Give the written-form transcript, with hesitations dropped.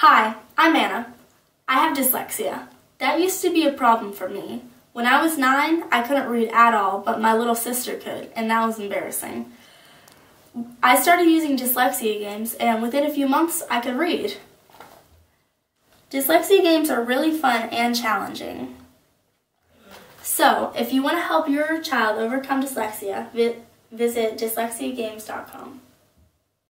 Hi, I'm Anna. I have dyslexia. That used to be a problem for me. When I was 9, I couldn't read at all, but my little sister could, and that was embarrassing. I started using dyslexia games, and within a few months, I could read. Dyslexia games are really fun and challenging. So, if you want to help your child overcome dyslexia, visit dyslexiagames.com.